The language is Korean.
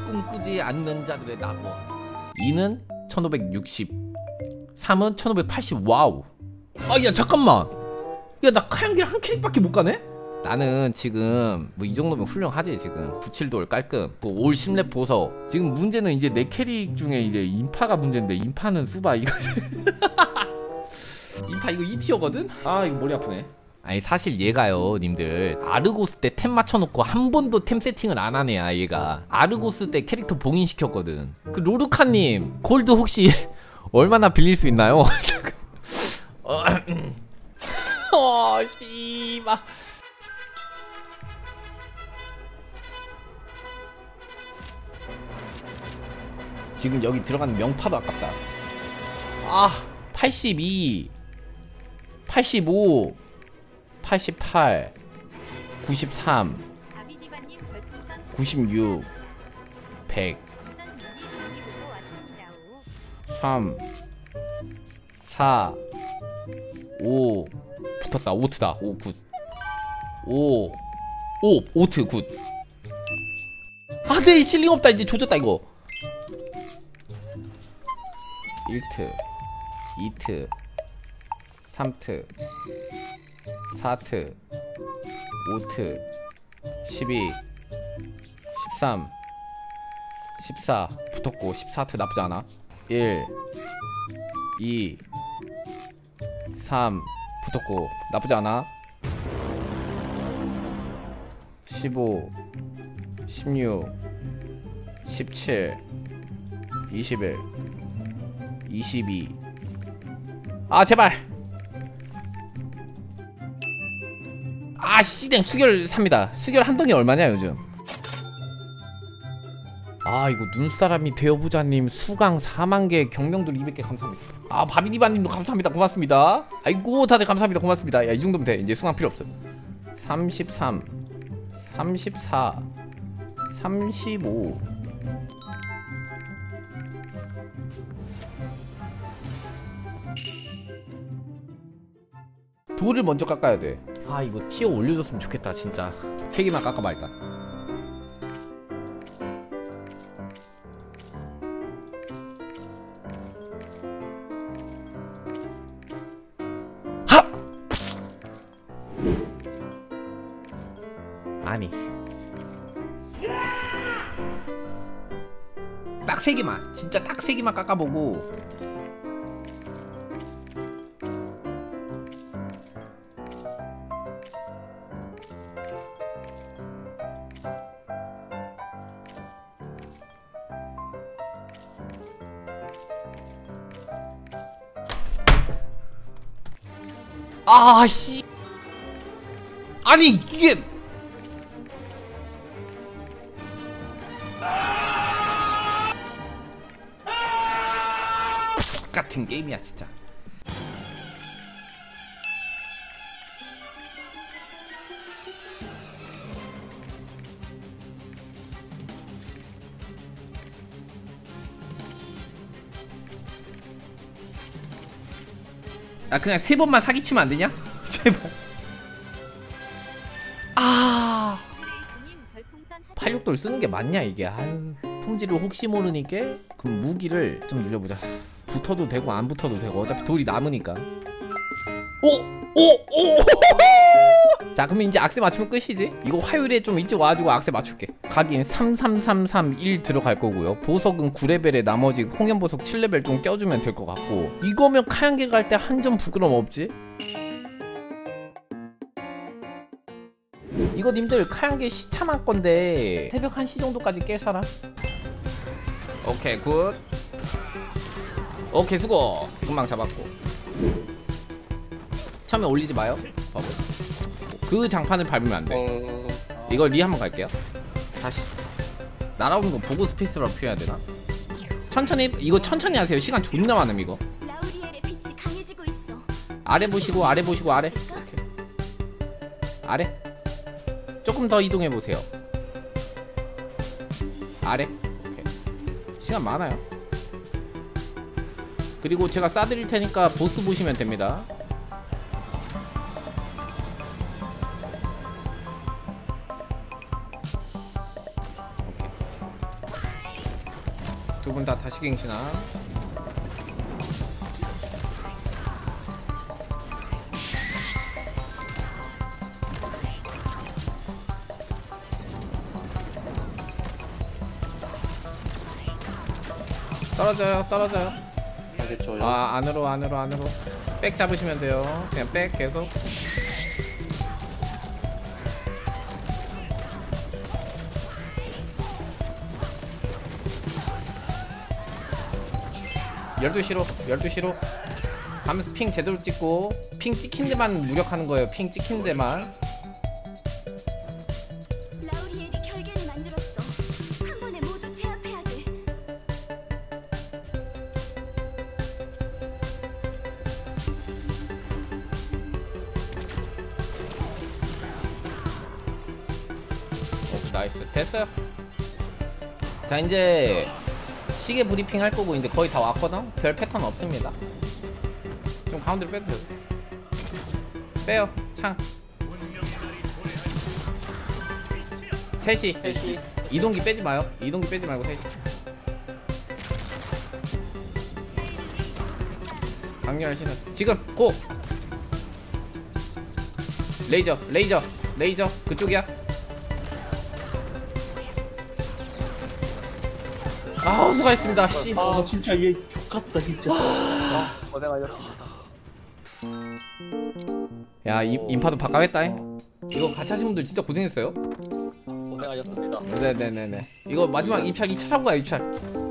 꿈꾸지 않는 자들의 낙원. 2는 1560, 3은 1580. 와우. 아, 야 잠깐만. 야, 나 카양길 한 캐릭밖에 못 가네? 나는 지금 뭐 이 정도면 훌륭하지. 지금 97돌 깔끔, 올 10렙 보석. 지금 문제는 이제 내 캐릭 중에 이제 인파가 문제인데, 인파는 수바 이거 인파 이거 2티어거든? 아, 이거 머리 아프네. 아니 사실 얘가요 님들, 아르고스 때 템 맞춰놓고 한 번도 템 세팅을 안 하네야. 얘가 아르고스 때 캐릭터 봉인시켰거든. 그 로르카님 골드 혹시 얼마나 빌릴 수 있나요? 씨발. 지금 여기 들어가는 명파도 아깝다. 아, 82, 85, 88, 93, 96, 100, 3, 4, 5. 붙었다. 오트다. 5 굿. 5 오트 굿. 아, 네, 실링 없다. 이제 조졌다 이거. 1트, 2트, 3트, 4트, 5트, 12, 13, 14 붙었고 14트 나쁘지 않아. 1, 2, 3 붙었고 나쁘지 않아. 15, 16, 17, 21, 22. 아 제발. 아 씨댕. 수결 삽니다. 수결 한 덩이 얼마냐 요즘. 아 이거 눈사람이 되어보자님 수강 4만개, 경명돌 200개 감사합니다. 아 바비디바님도 감사합니다. 고맙습니다. 아이고 다들 감사합니다. 고맙습니다. 야 이 정도면 돼. 이제 수강 필요 없어. 33, 34, 35. 돌을 먼저 깎아야 돼. 아 이거 티어 올려줬으면 좋겠다 진짜. 3개만 깎아봐 일단. 하! 아니 딱 3개만, 진짜 딱 3개만 깎아보고. 아씨. 아니 이게 같은 게임이야 진짜. 아 그냥 3번만 사기치면 안 되냐? 제발. 아 86돌 쓰는 게 맞냐 이게. 아유, 품질을 혹시 모르니까. 그럼 무기를 좀 늘려보자. 붙어도 되고 안 붙어도 되고 어차피 돌이 남으니까. 오! 자 그럼 이제 악세 맞추면 끝이지. 이거 화요일에 좀 일찍 와가지고 악세 맞출게. 각인 33331 들어갈 거고요. 보석은 9레벨에 나머지 홍연보석 7레벨 좀 껴주면 될 것 같고. 이거면 카양길 갈 때 한 점 부끄럼 없지? 이거 님들 카양길 시참할 건데 새벽 1시 정도까지 깰 사람? 오케이 굿. 오케이 수고. 금방 잡았고. 처음에 올리지 마요. 봐봐. 그 장판을 밟으면 안 돼. 이거 리 한번 갈게요. 다시 날아오는 거 보고 스페이스로 피해야 되나? 천천히. 이거 천천히 하세요. 시간 존나 많음 이거. 아래 보시고 아래 보시고 아래. 오케이. 아래. 조금 더 이동해 보세요. 아래. 오케이. 시간 많아요. 그리고 제가 쏴드릴 테니까 보스 보시면 됩니다. 두 분 다 다시 갱신아. 떨어져요, 떨어져요. 알겠죠? 아, 안으로. 백 잡으시면 돼요. 그냥 백 계속. 열두 시로 가면서 핑 제대로 찍고, 핑 찍힌 데만 무력하는 거예요. 핑 찍힌 데만. 라우리엘이 결계를 만들었어. 한 번에 모두 제압해야 돼. 오, 나이스. 됐어요. 자, 이제 시계 브리핑 할 거고, 이제 거의 다 왔거든? 별 패턴 없습니다. 좀 가운데로 빼도 돼요. 빼요, 창. 셋이. 이동기 빼지 마요. 이동기 빼지 말고 셋이. 강렬 시선. 지금 고! 레이저. 그쪽이야. 아우, 수고하셨습니다. 씨. 아 진짜 얘 X같다 진짜. 고생하셨습니다. 야, 인파도 바꿔했다잉. 이거 같이 하신 분들 진짜 고생했어요. 고생하셨습니다. 네네네네. 이거 마지막 입찰하고 가요, 입찰.